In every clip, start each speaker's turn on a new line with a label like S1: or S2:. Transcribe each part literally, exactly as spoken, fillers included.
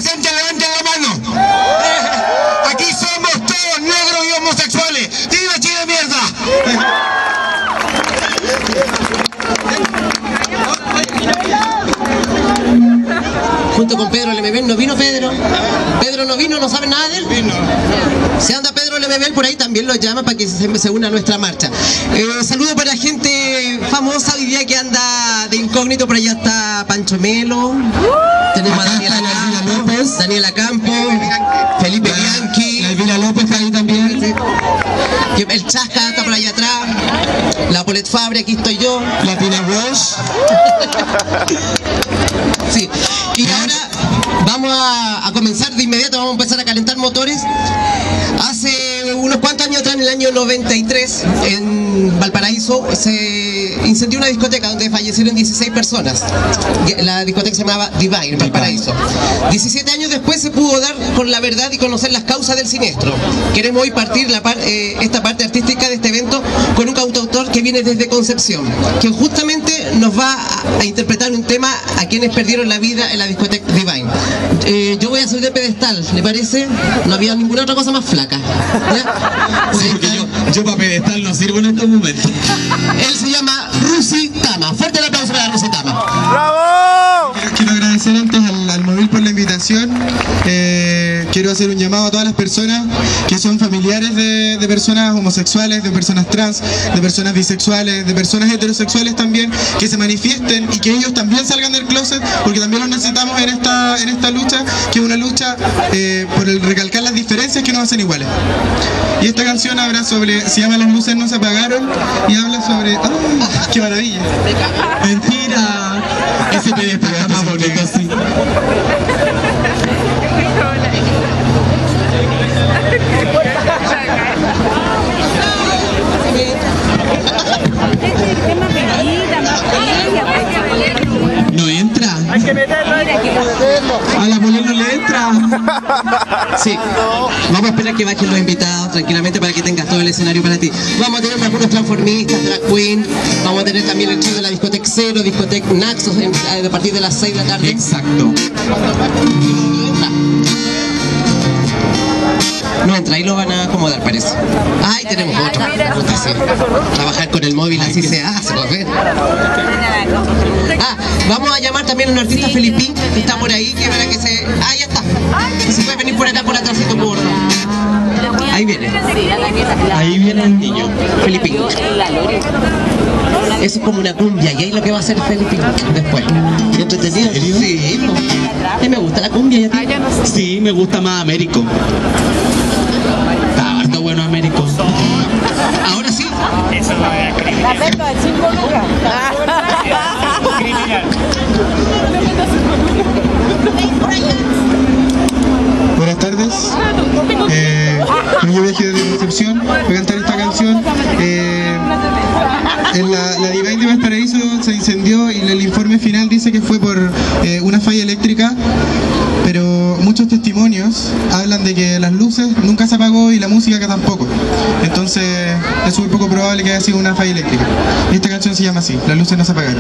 S1: presentes, levanten la mano. Aquí somos todos negros y homosexuales. ¡Viva Chile, mierda!
S2: Junto con Pedro Lemebel, ¿no vino Pedro? Pedro no vino, ¿no saben nada de él?
S1: Vino.
S2: Si anda Pedro Lemebel por ahí, también lo llama para que se, se una a nuestra marcha. Eh, saludo para gente famosa hoy día que anda de incógnito. Por allá está Pancho Melo. Tenemos a Daniela, Daniela López, Daniela Campos, Felipe Bianchi,
S1: La Elvira López ahí también.
S2: sí. El Chasca está por allá atrás. La Polet Fabre, aquí estoy yo.
S1: La Tina Ross.
S2: Sí. Y ahora vamos a, a comenzar de inmediato, vamos a empezar a calentar motores. Hace unos cuantos años atrás, en el año noventa y tres, en Valparaíso, se incendió una discoteca donde fallecieron dieciséis personas. La discoteca se llamaba Divine, en Valparaíso. diecisiete años después se pudo dar con la verdad y conocer las causas del siniestro. Queremos hoy partir la par, eh, esta parte artística de este evento con un cantautor que viene desde Concepción, que justamente nos va a, a interpretar un tema a quienes perdieron la vida en la discoteca Divine. Eh, yo voy a subir de pedestal, ¿le parece? No había ninguna otra cosa más flaca.
S1: Sí, porque yo, yo para pedestal no sirvo en estos momentos.
S2: Él se llama Rusi Tama. Fuerte el aplauso para Rusi Tama.
S3: ¡Bravo!
S4: Quiero agradecer antes al, al móvil por la invitación. Eh, quiero hacer un llamado a todas las personas que son familiares de, de personas homosexuales, de personas trans, de personas bisexuales, de personas heterosexuales también, que se manifiesten y que ellos también salgan del closet, porque también los necesitamos en esta, en esta lucha, que es una lucha eh, por el recalcar las diferencias que nos hacen iguales. Y esta canción habla sobre, se llama Las luces no se apagaron, y habla sobre... ¡Oh, qué maravilla!
S1: Mentira. Ese pedestal está más bonito así. No entra.
S3: Hay que meterlo, hay que meterlo.
S1: A la polera no le entra.
S2: Sí, vamos a esperar que bajen los invitados tranquilamente para que tengas todo el escenario para ti. Vamos a tener algunos transformistas, drag queen, vamos a tener también el show de la discoteca Cero, discoteca Naxos en, a partir de las seis de la tarde.
S1: Exacto.
S2: No entra, ahí lo van a acomodar, parece. Ahí tenemos otro. Sí. Trabajar con el móvil así se hace, pues ver. Ah, vamos a llamar también a un artista Felipín que está por ahí, que para que se... Ah, ya está. Se puede venir por acá, por atrásito, por... Ahí viene.
S1: Ahí viene el niño.
S2: Felipín. Eso es como una cumbia, y ahí lo que va a hacer Felipín después. ¿Qué entretenido? Sí. A mí me gusta la cumbia, ¿y a ti?
S1: Sí, me gusta más Américo. Está harto bueno Américo.
S2: Ahora sí.
S3: Eso lo voy a criminal. La venta de cinco lucas. Criminal.
S4: Buenas tardes. Eh, yo viajé desde Concepción para cantar esta canción. Eh, en la, la Divine de Valparaíso se incendió y el informe final dice que fue por eh, una falla eléctrica, pero muchos testimonios hablan de que las luces nunca se apagó y la música que tampoco. Entonces es muy poco probable que haya sido una falla eléctrica. Y esta canción se llama así, Las luces no se apagaron.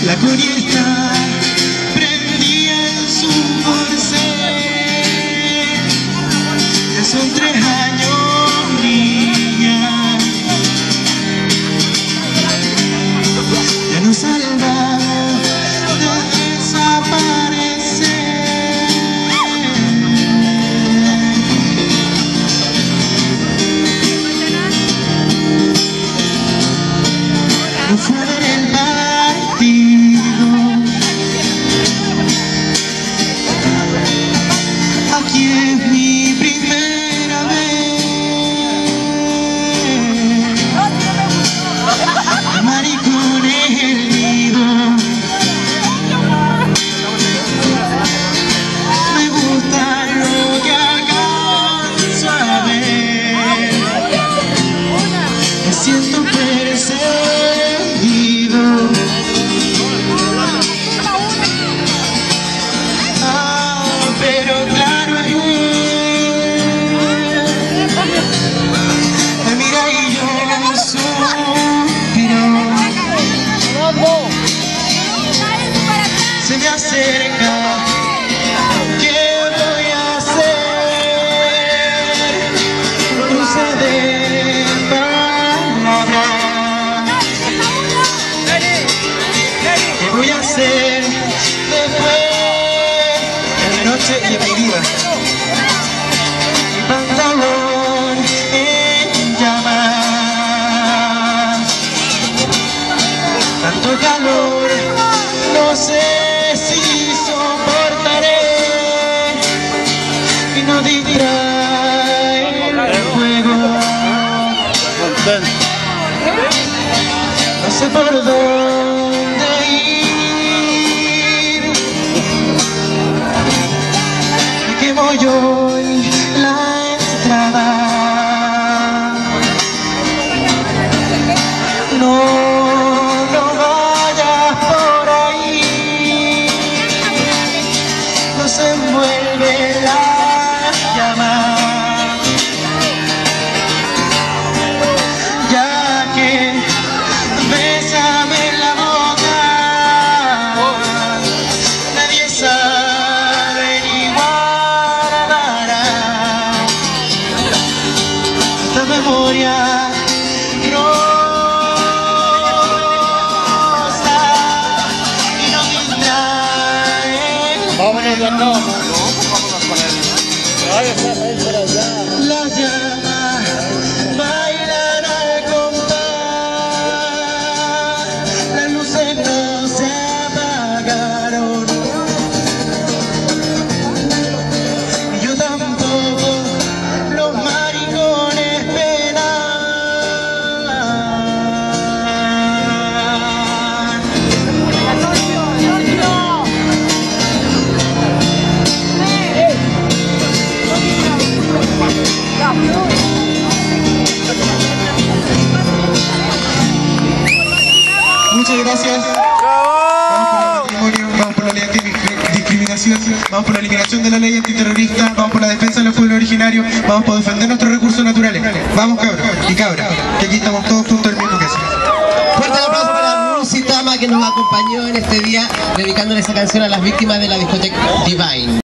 S4: La coriesta prendía en su corcel. Son tres años, niña, ya no salva de desaparecer. No fue a ver el partido, aquí es mi primera vez. Maricón es el nido, me gusta lo que alcanzo a ver, me siento perseguido. Ah, pero claro es él, me mira y yo suspiro, se me acerca. ¿Qué voy a hacer? Cruce de palabras. ¿Qué voy a hacer después de noche y de mi vida? Mi pantalón en llamas, tanto calor, no sé si soportaré y no distrae el fuego. No sé por dónde ir, me quemo yo en la entrada. No, no vayas por ahí, no se envuelve la llama, ya que bésame en la boca, nadie sabe ni guardará esta memoria rosa y no distrae.
S3: Vámonos de acá.
S4: Las llamas bailan al compás, las luces no se apagaron y yo tampoco, los maricones penan. Muchas gracias. Vamos por el matrimonio, vamos por la ley antidiscriminación, vamos por la eliminación de la ley antiterrorista, vamos por la defensa de los pueblos originarios, vamos por defender nuestros recursos naturales. Vamos, cabros y cabras, que aquí estamos todos juntos en el mismo queso.
S2: Fuerte el aplauso para Musitama, que nos acompañó en este día dedicándole esa canción a las víctimas de la discoteca Divine.